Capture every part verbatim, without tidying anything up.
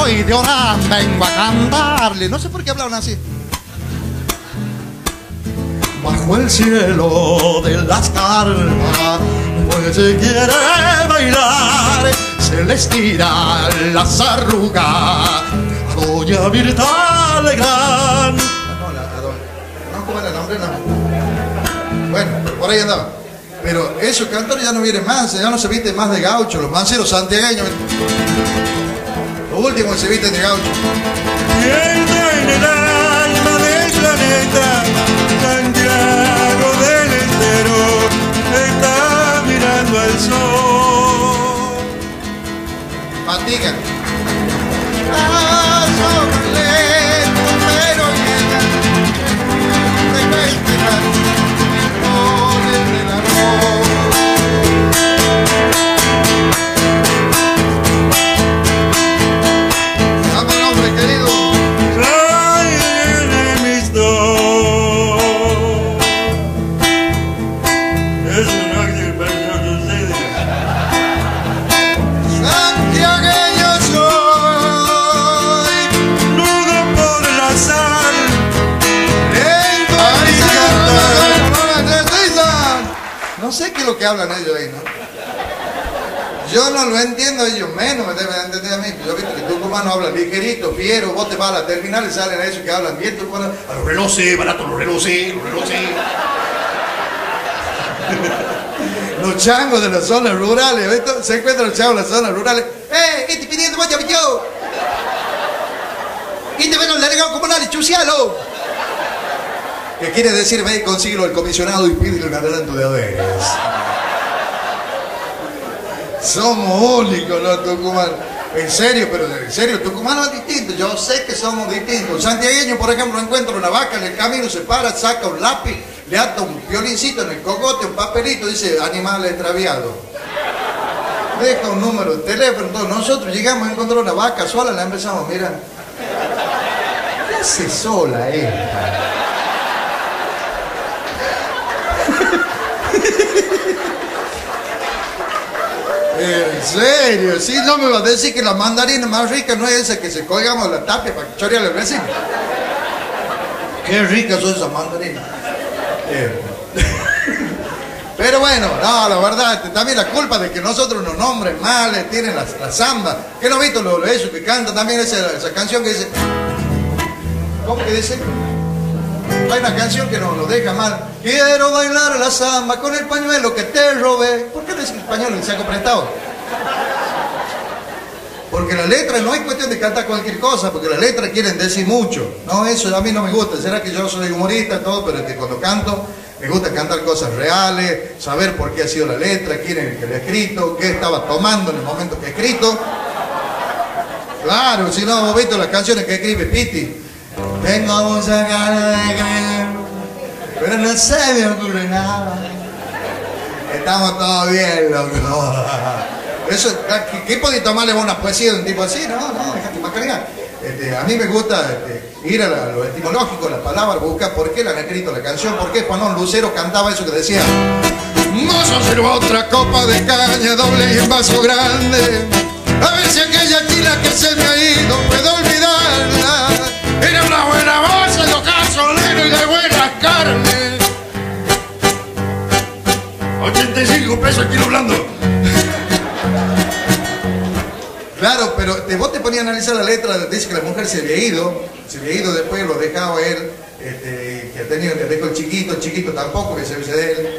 soy de Orán, vengo a cantarle. No sé por qué hablaron así. Bajo el cielo de las carpas, pues se quiere bailar, se le estiran las arrugas a doña Mirta Legrand. No, la, la doña. No, ¿cómo era el nombre? No. Bueno, por ahí andaba. Pero esos cantores ya no vienen más, ya no se visten más de gaucho, los manceros santiagueños. Los últimos se visten de gaucho. Siento en el alma del planeta, Santiago del Estero está mirando al sol. Fatiga. Paso lento, pero llega. De veinte flores del amor. Dame nombre, querido. Soy el enemistad. Es un ángel para que sucede. Santiagueño soy. Nudo por el azar. Lento, Ay, no sé qué es lo que hablan ellos ahí, ¿no? Yo no lo entiendo, ellos menos me deben entender a mí. Yo he visto que tucumanos hablan ligerito, fiero, vos te vas a la terminal y salen a eso que hablan bien tucumanos. A los relojes, barato, los relojes, los relojes. Los changos de las zonas rurales, ¿ves? Se encuentran los changos de las zonas rurales. ¡Eh! ¿Qué te pidiendo vos, yo? ¿Quién te ven al delegado comunal y chucialo? ¿Qué quiere decir? Ve y consíguelo al comisionado y pídele un adelanto de haberes. Somos únicos los tucumanos. En serio, pero en serio, tucumanos es distinto. Yo sé que somos distintos. Un santiagueño, por ejemplo, encuentra una vaca en el camino, se para, saca un lápiz, le ata un violincito en el cogote, un papelito, dice animal extraviado. Deja un número de teléfono. Entonces nosotros llegamos a encontrar una vaca sola, la empezamos a mirar. ¿Qué hace sola esta? En serio, sí, no me va a decir que la mandarina más rica no es esa que se colgamos la tapia para que chorearle al vecino. Qué ricas son esas mandarinas. Eh. Pero bueno, no, la verdad, también la culpa de que nosotros nos nombren mal, tienen la, la samba. ¿Qué no has visto lo, lo eso que canta también esa, esa canción que dice? ¿Cómo que dice? Hay una canción que nos lo deja mal. Quiero bailar la samba con el pañuelo que te robé. ¿Por qué no dicen español y saco prestado? Porque la letra no hay cuestión de cantar cualquier cosa, porque las letras quieren decir mucho. No, eso a mí no me gusta. Será que yo soy humorista, todo, pero es que cuando canto me gusta cantar cosas reales, saber por qué ha sido la letra, quién es el que lo ha escrito, qué estaba tomando en el momento que ha escrito. Claro, si no, hemos visto las canciones que escribe Piti. Tengo mucha ganas de creer, pero no se me ocurre nada. Estamos todos bien, loco. Eso, ¿qué, qué podéis tomarle una poesía de un tipo así? No, no, déjate más cargar. Este, a mí me gusta este, ir a, la, a lo etimológico, las palabras, buscar por qué la han escrito la canción, por qué Juanón Lucero cantaba eso que decía: mozo, sirva otra copa de caña, doble y en vaso grande. A ver si aquella chila que se me ha ido puedo olvidarla. Era una buena base de gasolero y de buenas carnes. ochenta y cinco pesos kilo blando. Claro, pero te, vos te ponías a analizar la letra, dice que la mujer se había ido, se había ido después, lo dejaba él, este, que ha tenido, que dejó el chiquito, el chiquito tampoco, que se dice de él.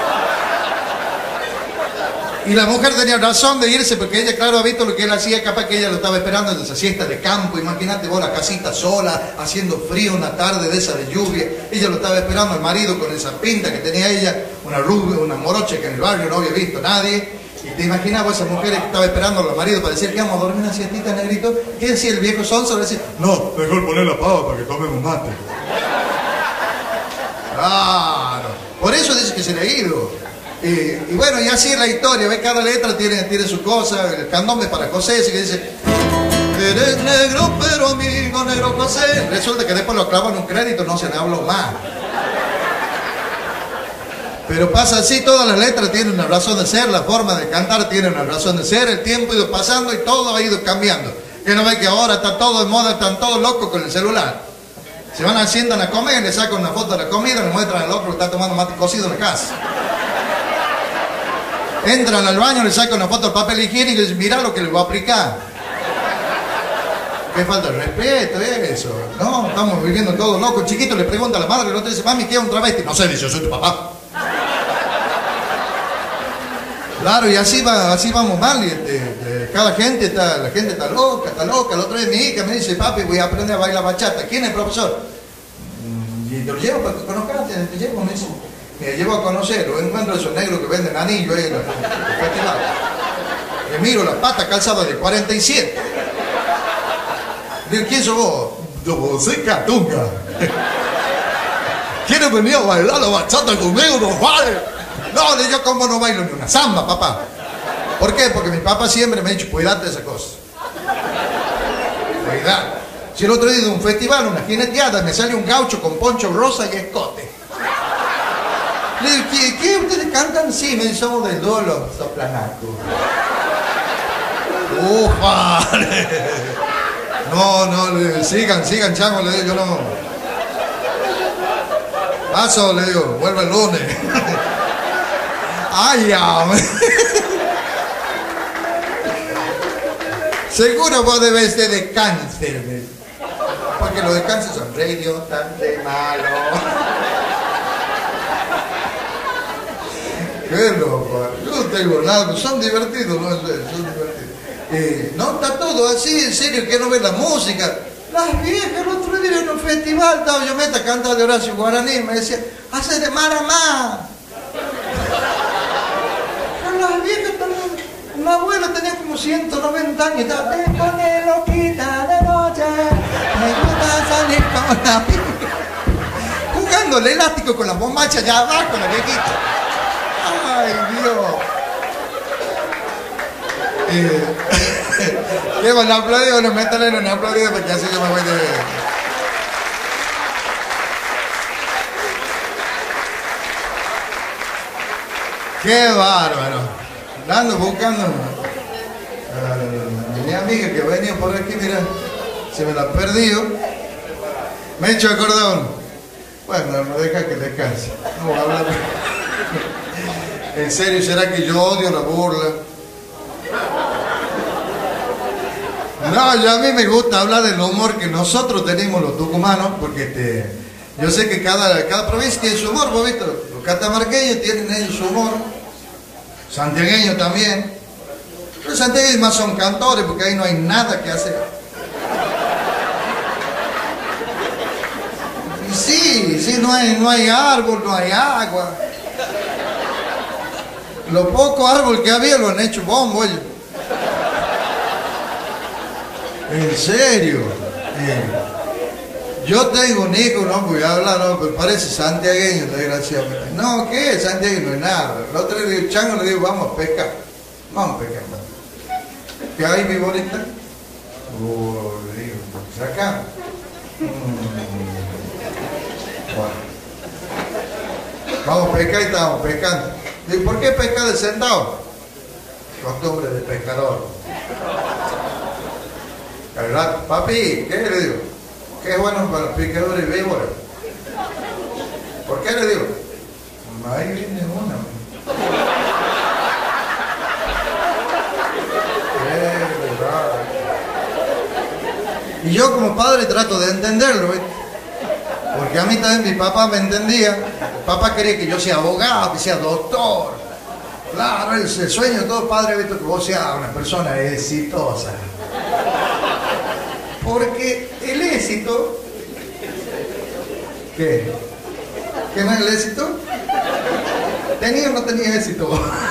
Y la mujer tenía razón de irse porque ella, claro, ha visto lo que él hacía, capaz que ella lo estaba esperando en esa siesta de campo. Imagínate vos la casita sola, haciendo frío una tarde de esa de lluvia. Ella lo estaba esperando al marido con esa pinta que tenía ella, una rubia, una morocha que en el barrio no había visto nadie. Y te imaginabas a esa mujer que estaba esperando al marido para decir que vamos a dormir una siestita, negrito. ¿Qué decía el viejo sonso? Le decía, no, mejor poner la pava para que tomemos mate. Claro, por eso dice que se le ha ido. Y, y bueno, y así es la historia, ¿ves? Cada letra tiene, tiene su cosa. El candombe para José, ese que dice: eres negro, pero amigo negro José. Resulta que después lo clavan un crédito, no se le habló más. Pero pasa así, todas las letras tienen una razón de ser, la forma de cantar tiene una razón de ser, el tiempo ha ido pasando y todo ha ido cambiando. Que no ve que ahora está todo de moda, están todos locos con el celular. Se van a sientan a comer, le sacan una foto de la comida, le muestran al otro que está tomando mate cocido en la casa. Entran al baño, le sacan una foto del papel higiénico y le dicen, mirá lo que le voy a aplicar. Qué falta de respeto eso. No, estamos viviendo todos locos. El chiquito le pregunta a la madre, el otro dice, mami, ¿qué es un travesti? No sé, dice, yo soy tu papá. Claro, y así va, así vamos mal. Y este, este, cada gente está, la gente está loca, está loca. El otro día mi hija me dice, papi, voy a aprender a bailar bachata. ¿Quién es el profesor? Y te lo llevo para que conozcas, te llevo, me dice. Me llevo a conocer, lo encuentro esos negros que venden anillos ahí en el festival. Le miro las patas calzadas de cuarenta y siete. Digo, ¿quién sos vos? Yo soy Catunga. ¿Quieres venir a bailar la bachata conmigo? No vale. No, le digo, ¿cómo no bailo ni una samba, papá? ¿Por qué? Porque mi papá siempre me ha dicho, cuidate de esa cosa. Cuidado. Si el otro día de un festival, una jineteada, me sale un gaucho con poncho rosa y escote. Le digo, ¿qué, ¿qué ustedes cantan? Sí, me dicen, somos del Dolo, soplanaco. ¡Ufa! No, no, le, sigan, sigan, chamo, le digo, yo no. Paso, le digo, vuelve el lunes. Ay, ya. Seguro vos debes ser de cáncer, ¿ves? Porque los de cáncer son re idiotas, de malo. Qué loco. Yo no tengo nada, son divertidos, no sé, son divertidos. Eh, no, está todo así, en serio, que no ve la música. Las viejas, el otro día en un festival estaba yo meta cantando de Horacio Guaraní, me decía, hace de Maramá. Pero las viejas también, una abuela tenía como ciento noventa años, estaba, te pone loquita de noche, me gusta salir con la amiga. Jugando el elástico con las bombachas allá abajo, la viejita. Ay, Dios. Eh, ¿Qué van a aplaudir o no? Métanle en un aplaudido porque así yo me voy de... ¡Qué bárbaro! Ando buscando a mi amiga que venía por aquí, mira, se me la ha perdido. Me he hecho acordar. Bueno, no deja que descanse. No voy a hablar. ¿En serio será que yo odio la burla? No, yo a mí me gusta hablar del humor que nosotros tenemos los tucumanos, porque este, yo sé que cada, cada provincia tiene su humor, ¿vos viste? Los catamarqueños tienen ellos su humor, santiagueños también. Los santiagueños más son cantores, porque ahí no hay nada que hacer. Y sí, sí, no hay, no hay árbol, no hay agua. Los pocos árboles que había lo han hecho bombo ellos. En serio. Eh, yo tengo un hijo, no voy a hablar, no, pero parece santiagueño, desgraciadamente. No, ¿qué es? Santiagueño no es nada. El otro día le digo, Chango, le digo, vamos a pescar. Vamos a pescar. ¿Qué hay, mi bonita? Oh, le digo, saca. Mm. Bueno. Vamos a pescar y estamos pescando. Digo, ¿por qué pescar de sentado? Costumbre de pescador. ¿Verdad? Papi, ¿qué le digo? ¿Qué es bueno para los pescadores y víboras? ¿Por qué le digo? Ahí viene una. Qué verdad. Y yo como padre trato de entenderlo, ¿ves? Porque a mí también mi papá me entendía. Mi papá quería que yo sea abogado, que sea doctor. Claro, el sueño de todo padre, ¿ves? Que vos seas una persona exitosa. Porque el éxito... ¿Qué? ¿Qué no es el éxito? ¿Tenía o no tenía éxito?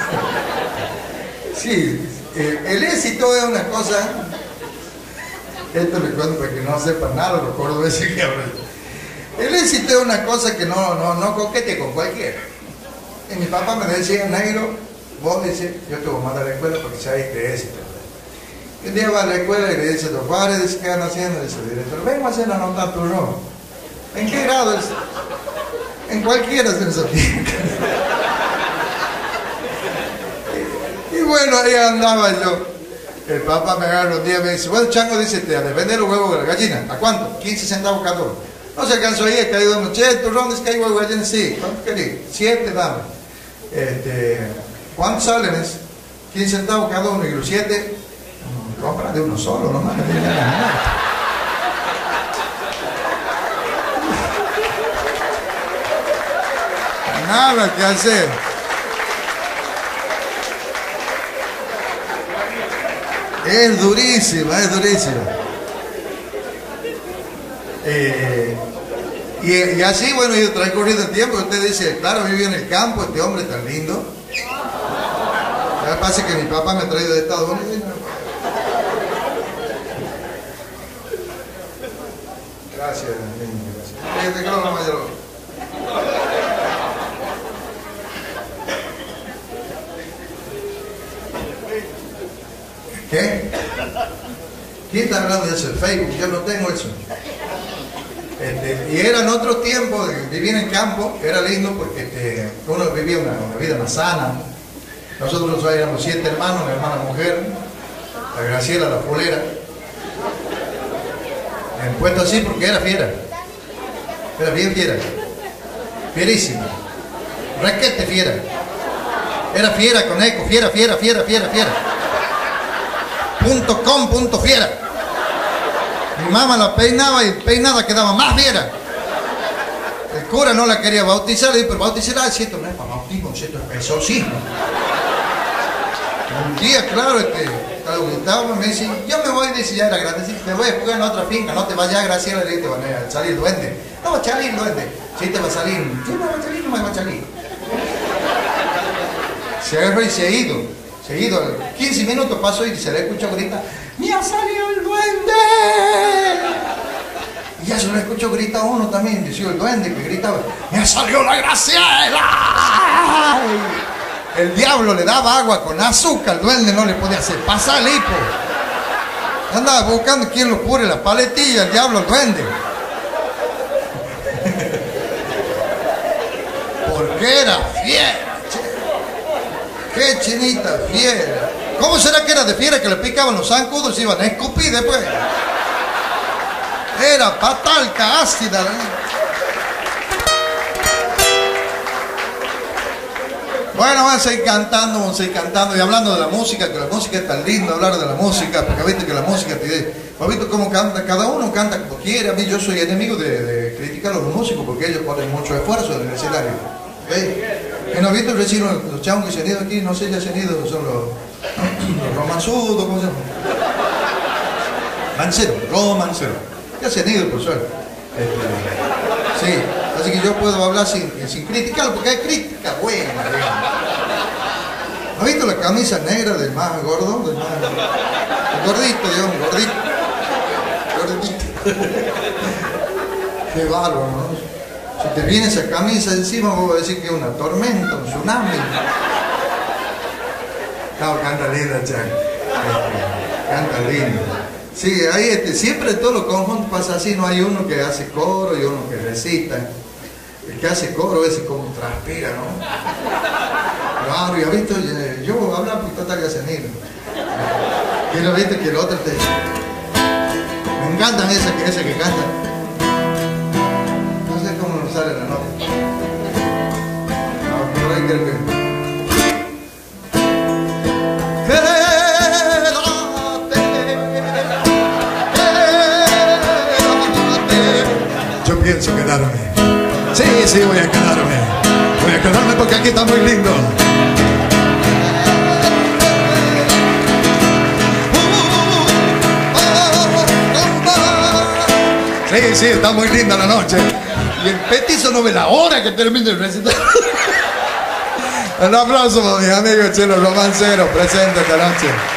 Sí, el éxito es una cosa... Esto le cuento para que no sepan nada, lo recuerdo decir que hablo. El éxito es una cosa que no, no, no coquete con cualquiera. Y mi papá me decía, negro, vos dices, yo te voy a mandar a la escuela porque sabes que es éxito. Un día va a la escuela y le dice, los padres, dice, ¿qué van haciendo? Dice el director, vengo a hacer la nota tu rojo. ¿En qué grado es? En cualquiera se nos aplica. Y bueno, ahí andaba yo. El papá me agarra un día y me dice, bueno, Chango, dice, te vender los huevos de la gallina. ¿A cuánto? quince centavos cada uno. No se alcanzó ahí, he caído uno, che, turrón, es que hay huevos de gallina, sí. ¿Cuánto querés? Siete, dame. Este, ¿cuántos salen? Es quince centavos cada uno y los siete, compra de uno solo, nomás. Nada que hacer. Es durísima, es durísima. Eh, y, y así, bueno, y transcurrido el tiempo, usted dice, claro, viví en el campo, este hombre tan lindo. Lo que pasa es que mi papá me ha traído de Estados Unidos. Gracias, niño, gracias. Fíjate que lo mayor. ¿Qué? ¿Quién está hablando de eso? El Facebook, yo no tengo eso. Este, y era en otro tiempo, vivía en el campo, era lindo porque este, uno vivía una, una vida más sana. Nosotros éramos siete hermanos, una hermana mujer, la Graciela, la fulera. Me he puesto así porque era fiera. Era bien fiera. Fierísima. Requete fiera. Era fiera con eco, fiera, fiera, fiera, fiera, fiera. Punto com, punto fiera. Mi mamá la peinaba y peinada quedaba más fiera. El cura no la quería bautizar, le dijo, pero bautizará, si esto no es para bautismo, si esto es exorcismo. Un día, claro, este, estaba, me dice, yo me voy, dice, ya era grande, te voy a jugar en otra finca, no te vayas, Graciela, le te van a salir duende. No va a salir duende. Sí te va a salir, sí me va a salir, no me va a salir. Se agarró y se ha ido. Seguido, quince minutos pasó y se le escuchó gritar, ¡me ha salido el duende! Y ya se lo escuchó gritar uno también, decía el duende que gritaba, ¡me ha salido la Graciela! El diablo le daba agua con azúcar, el duende no le podía hacer pasar el hipo. Andaba buscando quién lo cure la paletilla, el diablo, el duende. Porque era fiera. ¡Qué chinita fiera! ¿Cómo será que era de fiera que le picaban los zancudos y se iban a escupir después? Era patalca ácida. ¿Eh? Bueno, vamos a ir cantando, vamos a ir cantando y hablando de la música, que la música es tan linda, hablar de la música, porque viste que la música te... ¿Has visto cómo canta? Cada uno canta como quiere. A mí yo soy enemigo de, de criticar a los músicos porque ellos ponen mucho esfuerzo en el escenario. ¿Okay? ¿Que no has visto recién los, los chavos que se han ido aquí? No sé, ya se han ido, son los, los romanzudos, ¿cómo se llama? Manceros, romanceros. Ya se han ido, por suerte. Este, sí, así que yo puedo hablar sin, sin criticarlo, porque hay crítica buena, digamos. ¿Has visto la camisa negra del más gordo? Del más el gordito, digamos, gordito. Gordito. Qué bárbaro, ¿no? Si te viene esa camisa encima, vos vas a decir que es una tormenta, un tsunami. No, canta linda, Chan. Canta linda. Sí, ahí este, siempre en todos los conjuntos pasa así, no hay uno que hace coro y uno que recita. El que hace coro ese como transpira, ¿no? Claro, ya visto, yo voy a hablar porque total que se han ido. Y lo viste que el otro te... Me encantan esas que, ese que canta. ¿Cómo nos sale la nota? No, por ahí creo que... Quédate, quédate. Yo pienso quedarme. Sí, sí, voy a quedarme. Voy a quedarme porque aquí está muy lindo. Sí, sí, está muy linda la noche. Y el petizo no ve la hora que termine el recital. Un aplauso para mis amigos chinos romanceros presentes esta noche.